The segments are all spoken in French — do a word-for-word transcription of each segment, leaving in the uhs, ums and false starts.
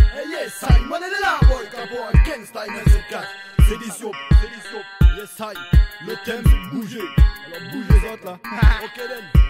Hey yes, Simon elle est là, boy, Cabo and Ken Style N Z quatre. Sédition, sédition, yes, hi. Le thème c'est bouger. Alors bouge les autres là. Ok then.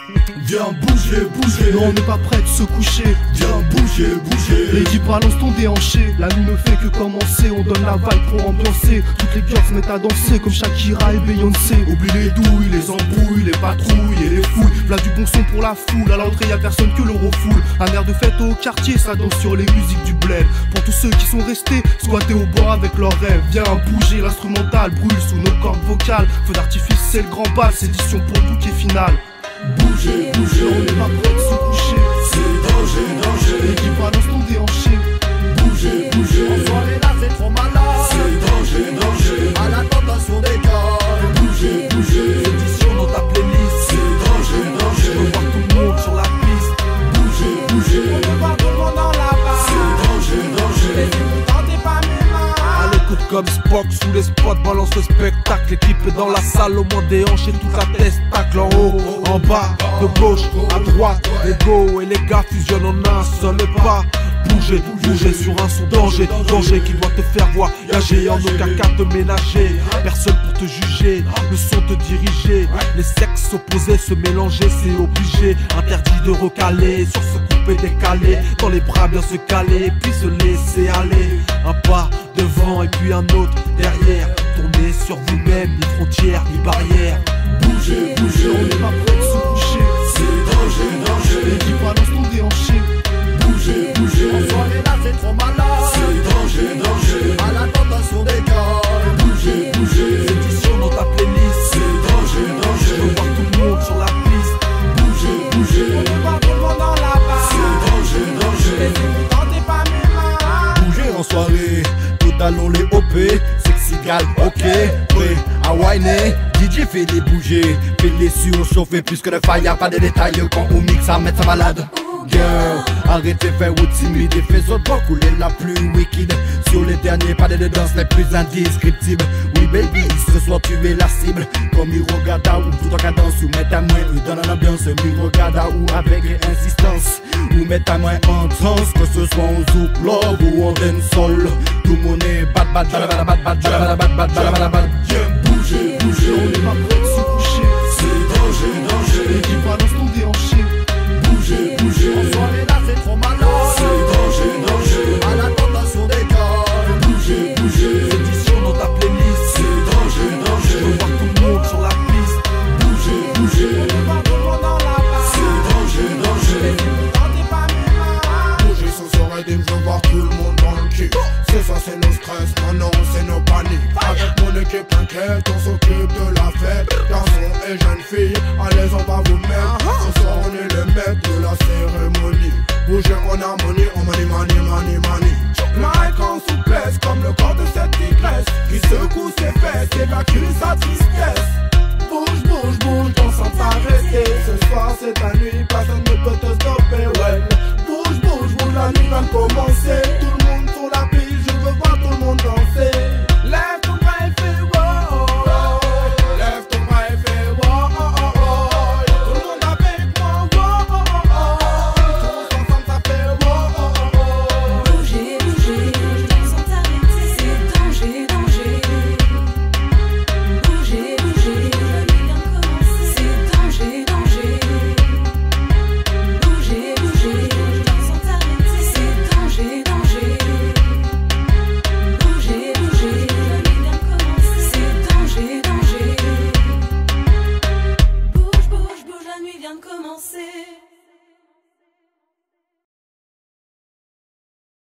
Viens bouger, bouger, non on n'est pas prêt de se coucher. Viens bouger, bouger. Les dix balance ton déhanché. La nuit ne fait que commencer, on donne la vibe pour ambiancer. Toutes les girls se mettent à danser comme Shakira et Beyoncé. Oublie les douilles, les embrouilles, les patrouilles et les fouilles. V'là du bon son pour la foule, à l'entrée y'a personne que l'euro foule. Un air de fête au quartier, ça danse sur les musiques du bled. Pour tous ceux qui sont restés, squattés au bord avec leurs rêves. Viens bouger, l'instrumental brûle sous nos cordes vocales. Feu d'artifice c'est le grand bal, sédition pour le bouquet final. Bouger, bouger, on n'est pas prêt de se coucher. C'est danger, danger. Les qui balance ton déhanché. Bouger, bouger. En soirée là c'est trop malade. C'est danger, danger. À la tentation des gars. Bouger, bouger. Édition dans ta playlist. C'est danger, danger. Je veux voir tout le monde sur la piste. Bouger, bouger. On veut voir tout le monde dans la barre. C'est danger, danger. Tentez pas mes mains. À l'écoute comme Spock sous les spots, balance le spectacle. L'équipe est dans la salle, au moins des hanches et toute la testacle. En haut, en bas, de gauche, à droite. Les go et les gars fusionnent en un seul pas. Bouger, bouger sur un son danger, danger qui doit te faire voyager, en aucun cas te ménager. Personne pour te juger, le son te diriger. Les sexes opposés se mélanger, c'est obligé. Interdit de recaler, sur ce coupé décalé. Dans les bras bien se caler, puis se laisser aller. Un pas devant et puis un autre derrière. Tournez sur vous-même, ni frontières, ni barrières. Bouger, bouger. On n'est pas prêt de se coucher. C'est danger, danger. Les qui balance ton déhanché. Bouger, bouger. En soirée là c'est trop malade. C'est danger, danger. À la tentation des gars. Bouger, bouger. Édition dans ta playlist. C'est danger, Je veux danger. voir tout le monde sur la piste. Bouger, bouger. On veut voir tout le monde dans la barre. C'est danger, danger. Tentez pas mes mains. Bouger en soirée, tout allons les O P. Sexy gal, ok, prêt à whiner. D J fait les bouger, fait les surchauffer. Plus que de faille, y'a pas de détails. Quand on mixe, à mettre ça malade. Girl, arrêtez faire ou timide. Fais autres bon couler la plus wicked. Sur les derniers pas de danse les plus indescriptibles. Oui baby, ce soir tu es la cible. Comme Hirogada ou tout en cadence. Ou mettre à moins dans l'ambiance. Hirogada ou avec insistance. Ou mettre à moins en transe. Que ce soit en zouk love ou en dancehall. Tout le monde est bad bad bad bad bad bad bad bad bad bad bad bad. Bouger, bouger. On n'est pas prêt de se coucher. C'est danger, danger. Les qui balance ton déhanché. Bouger, bouger. En soirée là c'est trop malade. C'est danger, danger. À la tentation des gars. Bouger, bouger. Édition dans ta playlist. C'est danger, Je veux danger. voir tout le monde sur la piste. Bouger, bouger. On veut voir tout le monde dans la barre. C'est danger, danger. Tentez pas mes mains. Bouger sans s'arrêter, je veux voir tout le monde dans le kick. C'est ça, c'est nos stress, maintenant c'est nos paniques. Avec mon équipe, t'inquiète, on s'occupe de la fête. Garçons et jeunes filles, allez, on va vous mettre. Ce soir, on est les maîtres de la cérémonie. Bouger en harmonie, on manie, manie, manie, manie. Mike en souplesse, comme le corps de cette tigresse qui secoue ses fesses, évacue sa tristesse. Bouge, bouge, bouge, danse sans t'arrêter. Ce soir, c'est ta nuit, personne ne peut te stopper, ouais. Bouge, bouge, bouge, la nuit va commencer. Tout le monde sur la piste.